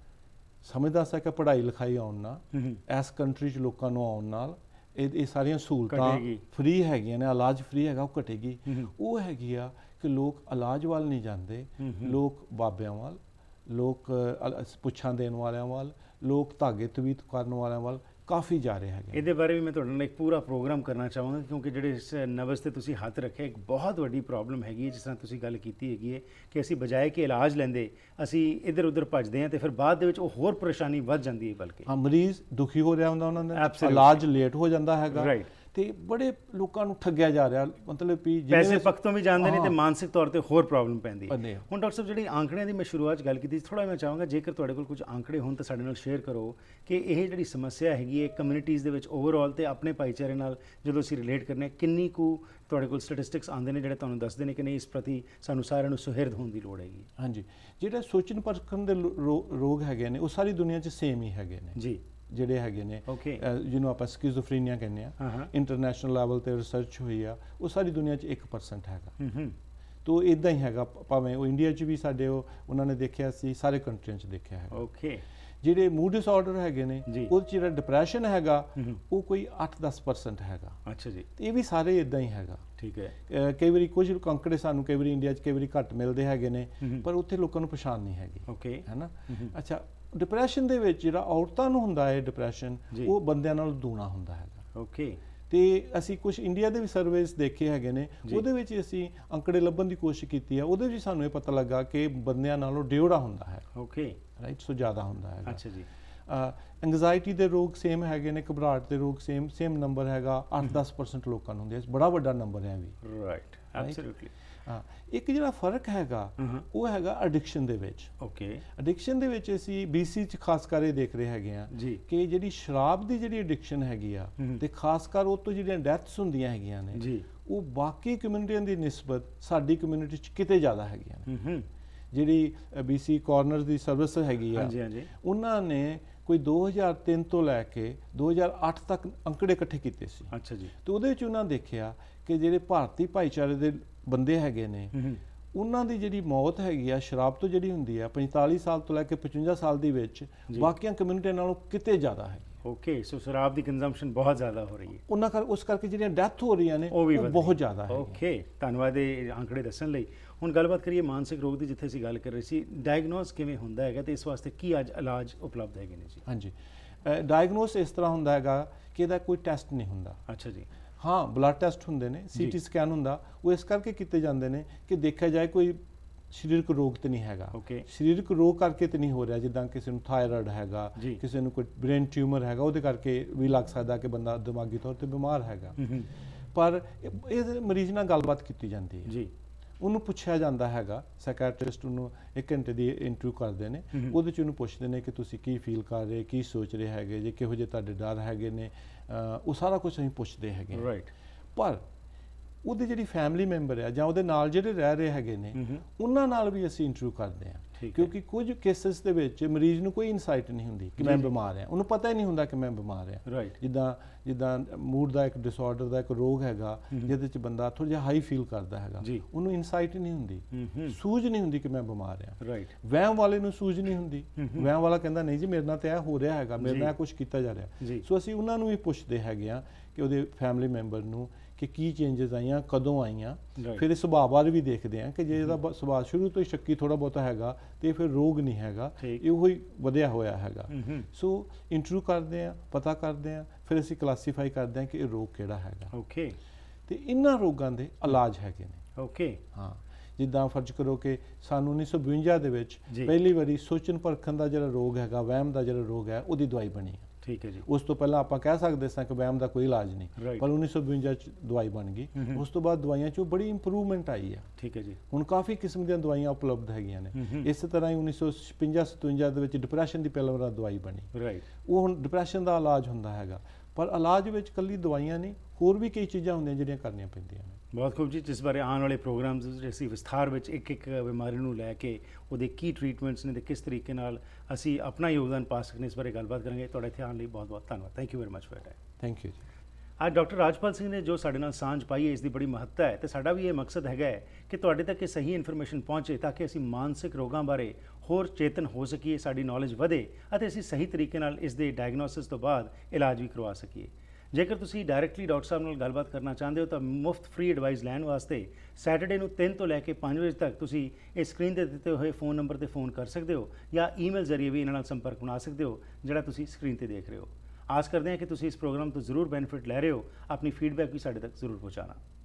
B: ਸਮਝਦਾ ਸਾਂ ਕਿ ਪੜ੍ਹਾਈ ਲਿਖਾਈ ਆਉਣ ਨਾਲ, ਇਸ ਕੰਟਰੀ 'ਚ ਲੋਕਾਂ ਨੂੰ ਆਉਣ ਨਾਲ ਇਹ ਸਾਰੀਆਂ ਸਹੂਲਤਾਂ ਫ੍ਰੀ ਹੈਗੀਆਂ ਨੇ, ਇਲਾਜ ਫ੍ਰੀ ਹੈਗਾ, ਉਹ ਘਟੇਗੀ। ਉਹ ਹੈਗੀ ਆ ਕਿ ਲੋਕ ਇਲਾਜ ਵੱਲ ਨਹੀਂ ਜਾਂਦੇ, ਲੋਕ ਬਾਬਿਆਂ ਵੱਲ, ਲੋਕ ਪੁੱਛਾਂ ਦੇਣ ਵਾਲਿਆਂ ਵੱਲ, ਲੋਕ ਧਾਗੇ ਤਵੀਤ ਕਰਨ ਵਾਲਿਆਂ ਵੱਲ ਕਾਫੀ ਜਾ ਰਹੇ ਹੈਗੇ।
A: ਇਹਦੇ ਬਾਰੇ ਵੀ ਮੈਂ ਤੁਹਾਡੇ ਨਾਲ ਇੱਕ ਪੂਰਾ ਪ੍ਰੋਗਰਾਮ ਕਰਨਾ ਚਾਹਾਂਗਾ, ਕਿਉਂਕਿ ਜਿਹੜੇ ਇਸ ਨਬਜ਼ ਤੇ ਤੁਸੀਂ ਹੱਥ ਰੱਖਿਆ, ਇੱਕ ਬਹੁਤ ਵੱਡੀ ਪ੍ਰੋਬਲਮ ਹੈਗੀ ਹੈ। ਜਿਸ ਤਰ੍ਹਾਂ ਤੁਸੀਂ ਗੱਲ ਕੀਤੀ ਹੈਗੀ ਹੈ ਕਿ ਅਸੀਂ ਬਜਾਏ ਕਿ ਇਲਾਜ ਲੈਂਦੇ, ਅਸੀਂ ਇੱਧਰ ਉੱਧਰ ਭੱਜਦੇ ਹਾਂ, ਤੇ ਫਿਰ ਬਾਅਦ ਦੇ ਵਿੱਚ ਉਹ ਹੋਰ ਪਰੇਸ਼ਾਨੀ ਵੱਧ ਜਾਂਦੀ ਹੈ। ਬਲਕਿ
B: ਮਰੀਜ਼ ਦੁਖੀ ਹੋ ਰਿਹਾ ਹੁੰਦਾ, ਉਹਨਾਂ ਦਾ ਇਲਾਜ ਲੇਟ ਹੋ ਜਾਂਦਾ ਹੈਗਾ, ਤੇ ਬੜੇ ਲੋਕਾਂ ਨੂੰ ਠੱਗਿਆ ਜਾ ਰਿਹਾ। ਮਤਲਬ ਵੀ
A: ਪੈਸੇ ਪੱਖ ਤੋਂ ਵੀ ਜਾਂਦੇ ਨੇ ਤੇ ਮਾਨਸਿਕ ਤੌਰ ਤੇ ਹੋਰ ਪ੍ਰੋਬਲਮ ਪੈਂਦੀ ਹੈ। ਹੁਣ ਡਾਕਟਰ ਸਾਹਿਬ, ਜਿਹੜੀ ਆંકੜਿਆਂ ਦੀ ਮੈਂ ਸ਼ੁਰੂਆਤ ਗੱਲ ਕੀਤੀ, ਥੋੜਾ ਮੈਂ ਚਾਹਾਂਗਾ ਜੇਕਰ ਤੁਹਾਡੇ ਕੋਲ ਕੁਝ ਆંકੜੇ ਹੋਣ ਤਾਂ ਸਾਡੇ ਨਾਲ ਸ਼ੇਅਰ ਕਰੋ ਕਿ ਇਹ ਜਿਹੜੀ ਸਮੱਸਿਆ ਹੈਗੀ ਹੈ ਕਮਿਊਨਿਟੀਜ਼ ਦੇ ਵਿੱਚ ਓਵਰਆਲ ਤੇ ਆਪਣੇ ਭਾਈਚਾਰੇ ਨਾਲ ਜਦੋਂ ਅਸੀਂ ਰਿਲੇਟ ਕਰਨੇ ਆ, ਕਿੰਨੀ ਕੁ ਤੁਹਾਡੇ ਕੋਲ ਸਟੈਟਿਸਟਿਕਸ ਆਉਂਦੇ ਨੇ ਜਿਹੜੇ ਤੁਹਾਨੂੰ ਦੱਸਦੇ ਨੇ ਕਿ ਨਹੀਂ ਇਸ ਪ੍ਰਤੀ ਸਾਨੂੰ ਸਾਰਿਆਂ ਨੂੰ ਸੁਹਿਰਦ ਹੋਣ ਦੀ ਲੋੜ ਹੈਗੀ?
B: ਹਾਂਜੀ, ਜਿਹੜੇ ਸੋਚਣ ਪਰਖਣ ਦੇ ਰੋਗ ਹੈਗੇ ਨੇ ਉਹ ਸਾਰੀ ਦੁਨੀਆ 'ਚ ਸੇਮ ਹੀ ਹੈਗੇ ਨੇ ਜੀ, ਜਿਹੜੇ ਹੈਗੇ ਨੇ, ਜਿਹਨੂੰ ਆਪਾਂ ਸਕਿਜ਼ੋਫਰੀਨੀਆ ਕਹਿੰਦੇ ਆ। ਇੰਟਰਨੈਸ਼ਨਲ ਲੈਵਲ ਤੇ ਰਿਸਰਚ ਹੋਈ ਆ, ਉਹ ਸਾਰੀ ਦੁਨੀਆ 'ਚ 1% ਹੈਗਾ। ਤੋ ਇਦਾਂ ਹੀ ਹੈਗਾ, ਭਾਵੇਂ ਉਹ ਇੰਡੀਆ 'ਚ ਵੀ ਸਾਡੇ ਉਹਨਾਂ ਨੇ ਦੇਖਿਆ ਸੀ, ਸਾਰੇ ਕੰਟਰੀਆਂ 'ਚ ਦੇਖਿਆ ਹੈਗਾ। ਜਿਹੜੇ ਮੂਡ ਡਿਸਆਰਡਰ ਹੈਗੇ ਨੇ, ਉਹ 'ਚ ਜਿਹੜਾ ਡਿਪਰੈਸ਼ਨ ਹੈਗਾ ਉਹ ਕੋਈ 8-10% ਹੈਗਾ। ਅੱਛਾ ਜੀ, ਇਹ ਵੀ ਸਾਰੇ ਇਦਾਂ ਹੀ ਹੈਗਾ। ਠੀਕ ਹੈ, ਕਈ ਵਾਰੀ ਕੁਝ ਅੰਕੜੇ ਸਾਨੂੰ ਕਈ ਵਾਰੀ ਇੰਡੀਆ 'ਚ ਕਈ ਵਾਰੀ ਘੱਟ ਮਿਲਦੇ ਹੈਗੇ ਨੇ, ਪਰ ਉੱਥੇ ਲੋਕਾਂ ਨੂੰ ਪਛਾਣ ਨਹੀਂ ਹੈਗੀ, ਹੈ ਨਾ। ਅੱਛਾ, ਡਿਪਰੈਸ਼ਨ ਦੇ ਵਿੱਚ ਜਿਹੜਾ ਔਰਤਾਂ ਨੂੰ ਹੁੰਦਾ ਹੈ ਡਿਪਰੈਸ਼ਨ, ਉਹ ਬੰਦਿਆਂ ਨਾਲੋਂ ਦੂਣਾ ਹੁੰਦਾ ਹੈਗਾ। ਤੇ ਅਸੀਂ ਕੁਝ ਇੰਡੀਆ ਦੇ ਵੀ ਸਰਵੇਸ ਦੇਖੇ ਹੈਗੇ ਨੇ, ਉਹਦੇ ਵਿੱਚ ਅਸੀਂ ਅੰਕੜੇ ਲੱਭਣ ਦੀ ਕੋਸ਼ਿਸ਼ ਕੀਤੀ ਆ, ਉਹਦੇ ਵਿੱਚ ਸਾਨੂੰ ਇਹ ਪਤਾ ਲੱਗਾ ਕਿ ਬੰਦਿਆਂ ਨਾਲੋਂ ਡੇਢਾ ਹੁੰਦਾ ਹੈ, ਰਾਈਟ, ਸੋ ਜ਼ਿਆਦਾ ਹੁੰਦਾ ਹੈਗਾ। ਅੱਛਾ ਜੀ। ਐਂਗਜ਼ਾਇਟੀ ਦੇ ਰੋਗ ਸੇਮ ਹੈਗੇ ਨੇ, ਘਬਰਾਹਟ ਦੇ ਰੋਗ ਸੇਮ ਨੰਬਰ ਹੈਗਾ, 8-10% ਲੋਕਾਂ ਨੂੰ ਹੁੰਦੇ, ਬੜਾ ਵੱਡਾ ਨੰਬਰ ਹੈ ਵੀ, ਰਾਈਟ, ਐਬਸੋਲੂਟਲੀ। ਇੱਕ ਜਿਹੜਾ ਫਰਕ ਹੈਗਾ ਉਹ ਹੈਗਾ ਐਡਿਕਸ਼ਨ ਦੇ ਵਿੱਚ। ਐਡਿਕਸ਼ਨ ਦੇ ਵਿੱਚ ਅਸੀਂ BC 'ਚ ਖਾਸ ਕਰ ਇਹ ਦੇਖ ਰਹੇ ਹੈਗੇ ਆ ਕਿ ਜਿਹੜੀ ਸ਼ਰਾਬ ਦੀ ਜਿਹੜੀ ਐਡਿਕਸ਼ਨ ਹੈਗੀ ਆ, ਤੇ ਖਾਸ ਕਰ ਉਹ ਤੋਂ ਜਿਹੜੀਆਂ ਡੈਥਸ ਹੁੰਦੀਆਂ ਹੈਗੀਆਂ ਨੇ, ਉਹ ਬਾਕੀ ਕਮਿਊਨਿਟੀਆਂ ਦੀ ਨਿਸਬਤ ਸਾਡੀ ਕਮਿਊਨਿਟੀ 'ਚ ਕਿਤੇ ਜ਼ਿਆਦਾ ਹੈਗੀਆਂ ਨੇ। ਜਿਹੜੀ BC ਕਾਰਨਰਸ ਦੀ ਸਰਵਿਸ ਹੈਗੀ ਆ, ਉਹਨਾਂ ਨੇ ਕੋਈ 2003 ਤੋਂ ਲੈ ਕੇ 2008 ਤੱਕ ਅੰਕੜੇ ਇਕੱਠੇ ਕੀਤੇ ਸੀ। ਅੱਛਾ ਜੀ। ਤੇ ਉਹਦੇ ਵਿੱਚ ਉਹਨਾਂ ਦੇਖਿਆ ਕਿ ਜਿਹੜੇ ਭਾਰਤੀ ਭਾਈਚਾਰੇ ਦੇ ਬੰਦੇ ਹੈਗੇ ਨੇ, ਉਹਨਾਂ ਦੀ ਜਿਹੜੀ ਮੌਤ ਹੈਗੀ ਆ ਸ਼ਰਾਬ ਤੋਂ ਜਿਹੜੀ ਹੁੰਦੀ ਆ 45 ਸਾਲ ਤੋਂ ਲੈ ਕੇ 55 ਸਾਲ ਦੇ ਵਿੱਚ ਬਾਕੀਆਂ ਕਮਿਊਨਿਟੀਆਂ ਨਾਲੋਂ ਕਿਤੇ ਜ਼ਿਆਦਾ ਹੈ।
A: ਓਕੇ, ਸੋ ਸ਼ਰਾਬ ਦੀ ਕੰਜ਼ੰਪਸ਼ਨ ਬਹੁਤ ਜ਼ਿਆਦਾ ਹੋ ਰਹੀ ਹੈ
B: ਉਹਨਾਂ ਕਰ ਉਸ ਕਰਕੇ ਜਿਹੜੀਆਂ ਡੈਥ ਹੋ ਰਹੀਆਂ ਨੇ ਉਹ ਬਹੁਤ ਜ਼ਿਆਦਾ ਹੈ।
A: ਓਕੇ, ਧੰਨਵਾਦ ਇਹ ਅੰਕੜੇ ਦੱਸਣ ਲਈ। ਹੁਣ ਗੱਲਬਾਤ ਕਰੀਏ ਮਾਨਸਿਕ ਰੋਗ ਦੀ, ਜਿੱਥੇ ਅਸੀਂ ਗੱਲ ਕਰ ਰਹੇ ਸੀ। ਡਾਇਗਨੋਸ ਕਿਵੇਂ ਹੁੰਦਾ ਹੈਗਾ ਤੇ ਇਸ ਵਾਸਤੇ ਕੀ ਅੱਜ ਇਲਾਜ ਉਪਲਬਧ ਹੈਗੇ ਨੇ ਜੀ?
B: ਹਾਂਜੀ, ਡਾਇਗਨੋਸ ਇਸ ਤਰ੍ਹਾਂ ਹੁੰਦਾ ਹੈਗਾ ਕਿ ਇਹਦਾ ਕੋਈ ਟੈਸਟ ਨਹੀਂ ਹੁੰਦਾ।
A: ਅੱਛਾ ਜੀ।
B: ਹਾਂ, ਬਲੱਡ ਟੈਸਟ ਹੁੰਦੇ ਨੇ, ਸੀਟੀ ਸਕੈਨ ਹੁੰਦਾ, ਉਹ ਇਸ ਕਰਕੇ ਕੀਤੇ ਜਾਂਦੇ ਨੇ ਕਿ ਦੇਖਿਆ ਜਾਏ ਕੋਈ ਸਰੀਰਕ ਰੋਗ ਤੇ ਨਹੀਂ ਹੈਗਾ। ਸਰੀਰਕ ਰੋਗ ਕਰਕੇ ਤੇ ਨਹੀਂ ਹੋ ਰਿਹਾ, ਜਿੱਦਾਂ ਕਿਸੇ ਨੂੰ ਥਾਇਰਾਇਡ ਹੈਗਾ, ਕਿਸੇ ਨੂੰ ਕੋਈ ਬ੍ਰੇਨ ਟਿਊਮਰ ਹੈਗਾ, ਉਹਦੇ ਕਰਕੇ ਵੀ ਲੱਗ ਸਕਦਾ ਕਿ ਬੰਦਾ ਦਿਮਾਗੀ ਤੌਰ ਤੇ ਬਿਮਾਰ ਹੈਗਾ। ਪਰ ਇਹ ਮਰੀਜ਼ ਨਾਲ ਗੱਲਬਾਤ ਕੀਤੀ ਜਾਂਦੀ ਹੈ ਜੀ, ਉਹਨੂੰ ਪੁੱਛਿਆ ਜਾਂਦਾ ਹੈਗਾ। ਸਾਈਕੈਟਰਿਸਟ ਉਹਨੂੰ 1 ਘੰਟੇ ਦੀ ਇੰਟਰਵਿਊ ਕਰਦੇ ਨੇ, ਉਹਦੇ 'ਚ ਉਹਨੂੰ ਪੁੱਛਦੇ ਨੇ ਕਿ ਤੁਸੀਂ ਕੀ ਫੀਲ ਕਰ ਰਹੇ, ਕੀ ਸੋਚ ਰਹੇ ਹੈਗੇ ਜੇ, ਕਿਹੋ ਜਿਹੇ ਤੁਹਾਡੇ ਡਰ ਹੈਗੇ ਨੇ, ਉਹ ਸਾਰਾ ਕੁਝ ਅਸੀਂ ਪੁੱਛਦੇ ਹੈਗੇ। ਰਾਈਟ। ਪਰ ਉਹਦੀ ਜਿਹੜੀ ਫੈਮਿਲੀ ਮੈਂਬਰ ਆ ਜਾਂ ਉਹਦੇ ਨਾਲ ਜਿਹੜੇ ਰਹਿ ਰਹੇ ਹੈਗੇ ਨੇ, ਉਹਨਾਂ ਨਾਲ ਵੀ ਅਸੀਂ ਇੰਟਰਵਿਊ ਕਰਦੇ ਹਾਂ, ਕਿਉਂਕਿ ਕੁਝ ਕੇਸਿਸ ਦੇ ਵਿੱਚ ਮਰੀਜ਼ ਨੂੰ ਕੋਈ ਇਨਸਾਈਟ ਨਹੀਂ ਹੁੰਦੀ ਕਿ ਮੈਂ ਬਿਮਾਰ ਹਾਂ, ਉਹਨੂੰ ਪਤਾ ਹੀ ਨਹੀਂ ਹੁੰਦਾ ਕਿ ਮੈਂ ਬਿਮਾਰ ਹਾਂ। ਜਿੱਦਾਂ ਮੂਡ ਦਾ ਇੱਕ ਡਿਸਆਰਡਰ ਦਾ ਇੱਕ ਰੋਗ ਹੈਗਾ ਜਿਹਦੇ 'ਚ ਬੰਦਾ ਥੋੜ੍ਹਾ ਜਿਹਾ ਹਾਈ ਫੀਲ ਕਰਦਾ ਹੈਗਾ, ਉਹਨੂੰ ਇਨਸਾਈਟ ਹੀ ਨਹੀਂ ਹੁੰਦੀ, ਸੂਝ ਨਹੀਂ ਹੁੰਦੀ ਕਿ ਮੈਂ ਬਿਮਾਰ ਹਾਂ। ਵਹਿਮ ਵਾਲੇ ਨੂੰ ਸੂਝ ਨਹੀਂ ਹੁੰਦੀ, ਵਹਿਮ ਵਾਲਾ ਕਹਿੰਦਾ ਨਹੀਂ ਜੀ ਮੇਰੇ ਨਾਲ ਤਾਂ ਇਹ ਹੋ ਰਿਹਾ ਹੈਗਾ, ਮੇਰੇ ਨਾਲ ਕੁਝ ਕੀਤਾ ਜਾ ਰਿਹਾ। ਸੋ ਅਸੀਂ ਉਹਨਾਂ ਨੂੰ ਵੀ ਪੁੱਛਦੇ ਹੈਗੇ ਹਾਂ ਕਿ ਉਹਦੇ ਫੈਮਿਲੀ ਮੈਂਬਰ ਨੂੰ ਕਿ ਕੀ ਚੇਂਜਸ ਆਈਆਂ, ਕਦੋਂ ਆਈਆਂ। ਫਿਰ ਇਹ ਸੁਭਾਅ ਬਾਰੇ ਵੀ ਦੇਖਦੇ ਹਾਂ ਕਿ ਜੇ ਇਹਦਾ ਸੁਭਾਅ ਸ਼ੁਰੂ ਤੋਂ ਹੀ ਸ਼ੱਕੀ ਥੋੜ੍ਹਾ ਬਹੁਤਾ ਹੈਗਾ ਤੇ ਫਿਰ ਰੋਗ ਨਹੀਂ ਹੈਗਾ, ਇਹੋ ਹੀ ਵਧਿਆ ਹੋਇਆ ਹੈਗਾ। ਸੋ ਇੰਟਰਵਿਊ ਕਰਦੇ ਹਾਂ, ਪਤਾ ਕਰਦੇ ਹਾਂ, ਫਿਰ ਅਸੀਂ ਕਲਾਸੀਫਾਈ ਕਰਦੇ ਹਾਂ ਕਿ ਇਹ ਰੋਗ ਕਿਹੜਾ ਹੈਗਾ। ਓਕੇ, ਤੇ ਇਹਨਾਂ ਰੋਗਾਂ ਦੇ ਇਲਾਜ ਹੈਗੇ ਨੇ। ਓਕੇ, ਹਾਂ, ਜਿੱਦਾਂ ਫਰਜ਼ ਕਰੋ ਕਿ ਸਾਨੂੰ 1952 ਦੇ ਵਿੱਚ ਪਹਿਲੀ ਵਾਰੀ ਸੋਚਣ ਪਰਖਣ ਦਾ ਜਿਹੜਾ ਰੋਗ ਹੈਗਾ, ਵਹਿਮ ਦਾ ਜਿਹੜਾ ਰੋਗ ਹੈ, ਉਹਦੀ ਦਵਾਈ ਬਣੀ। ਠੀਕ ਹੈ ਜੀ। ਉਸ ਤੋਂ ਪਹਿਲਾਂ ਆਪਾਂ ਕਹਿ ਸਕਦੇ ਸਾਂ ਕਿ ਵਹਿਮ ਦਾ ਕੋਈ ਇਲਾਜ ਨਹੀਂ, ਪਰ 1952 'ਚ ਦਵਾਈ ਬਣ ਗਈ। ਉਸ ਤੋਂ ਬਾਅਦ ਦਵਾਈਆਂ 'ਚ ਬੜੀ ਇੰਪਰੂਵਮੈਂਟ ਆਈ ਆ। ਠੀਕ ਹੈ ਜੀ। ਹੁਣ ਕਾਫੀ ਕਿਸਮ ਦੀਆਂ ਦਵਾਈਆਂ ਉਪਲਬਧ ਹੈਗੀਆਂ ਨੇ। ਇਸੇ ਤਰ੍ਹਾਂ ਹੀ 1956-57 ਦੇ ਵਿੱਚ ਡਿਪਰੈਸ਼ਨ ਦੀ ਪਹਿਲਾਂ ਵਾਰ ਦਵਾਈ ਬਣੀ। ਉਹ ਹੁਣ ਡਿਪਰੈਸ਼ਨ ਦਾ ਇਲਾਜ ਹੁੰਦਾ ਹੈਗਾ, ਪਰ ਇਲਾਜ ਵਿੱਚ ਇਕੱਲੀ ਦਵਾਈਆਂ ਨਹੀਂ, ਹੋਰ ਵੀ ਕਈ ਚੀਜ਼ਾਂ ਹੁੰਦੀਆਂ ਜਿਹੜੀਆਂ ਕਰਨੀਆਂ ਪੈਂਦੀਆਂ ਨੇ। ਬਹੁਤ ਖੂਬ ਜੀ, ਜਿਸ ਬਾਰੇ ਆਉਣ ਵਾਲੇ ਪ੍ਰੋਗਰਾਮਸ ਅਸੀਂ ਵਿਸਥਾਰ ਵਿੱਚ ਇੱਕ ਬਿਮਾਰੀ ਨੂੰ ਲੈ ਕੇ ਉਹਦੇ ਕੀ ਟ੍ਰੀਟਮੈਂਟਸ ਨੇ ਤੇ ਕਿਸ ਤਰੀਕੇ ਨਾਲ ਅਸੀਂ ਆਪਣਾ ਯੋਗਦਾਨ ਪਾ ਸਕਦੇ ਇਸ ਬਾਰੇ ਗੱਲਬਾਤ ਕਰਾਂਗੇ। ਤੁਹਾਡੇ ਇੱਥੇ ਆਉਣ ਲਈ ਬਹੁਤ ਬਹੁਤ ਧੰਨਵਾਦ। Thank you very much for time. Thank you ਜੀ। ਅੱਜ ਡਾਕਟਰ ਰਾਜਪਾਲ ਸਿੰਘ ਨੇ ਜੋ ਸਾਡੇ ਨਾਲ ਸਾਂਝ ਪਾਈ ਹੈ, ਇਸ ਦੀ ਬੜੀ ਮਹੱਤਤਾ ਹੈ ਤੇ ਸਾਡਾ ਵੀ ਇਹ ਮਕਸਦ ਹੈਗਾ ਹੈ ਕਿ ਤੁਹਾਡੇ ਤੱਕ ਇਹ ਸਹੀ ਇਨਫੋਰਮੇਸ਼ਨ ਪਹੁੰਚੇ ਤਾਂ ਕਿ ਅਸੀਂ ਮਾਨਸਿਕ ਰੋਗਾਂ ਬਾਰੇ ਹੋਰ ਚੇਤਨ ਹੋ ਸਕੀਏ, ਸਾਡੀ ਨੌਲੇਜ ਵਧੇ ਅਤੇ ਅਸੀਂ ਸਹੀ ਤਰੀਕੇ ਨਾਲ ਇਸ ਦੇ ਡਾਇਗਨੋਸਿਸ ਤੋਂ ਬਾਅਦ ਇਲਾਜ ਵੀ ਕਰਵਾ ਸਕੀਏ। ਜੇਕਰ ਤੁਸੀਂ ਡਾਇਰੈਕਟਲੀ ਡਾਕਟਰ ਸਾਹਿਬ ਨਾਲ ਗੱਲਬਾਤ ਕਰਨਾ ਚਾਹੁੰਦੇ ਹੋ ਤਾਂ ਮੁਫਤ ਫ੍ਰੀ ਐਡਵਾਈਸ ਲੈਣ ਵਾਸਤੇ ਸੈਟਰਡੇ ਨੂੰ 3 ਤੋਂ ਲੈ ਕੇ 5 ਵਜੇ ਤੱਕ ਤੁਸੀਂ ਇਸ ਸਕਰੀਨ 'ਤੇ ਦਿੱਤੇ ਹੋਏ ਫ਼ੋਨ ਨੰਬਰ 'ਤੇ ਫ਼ੋਨ ਕਰ ਸਕਦੇ ਹੋ ਜਾਂ ਈਮੇਲ ਜ਼ਰੀਏ ਵੀ ਇਹਨਾਂ ਨਾਲ ਸੰਪਰਕ ਬਣਾ ਸਕਦੇ ਹੋ, ਜਿਹੜਾ ਤੁਸੀਂ ਸਕਰੀਨ 'ਤੇ ਦੇਖ ਰਹੇ ਹੋ। ਆਸ ਕਰਦੇ ਹਾਂ ਕਿ ਤੁਸੀਂ ਇਸ ਪ੍ਰੋਗਰਾਮ ਤੋਂ ਜ਼ਰੂਰ ਬੈਨੀਫਿਟ ਲੈ ਰਹੇ ਹੋ। ਆਪਣੀ ਫੀਡਬੈਕ ਵੀ ਸਾਡੇ ਤੱਕ ਜ਼ਰੂਰ ਪਹੁੰਚਾਉਣਾ।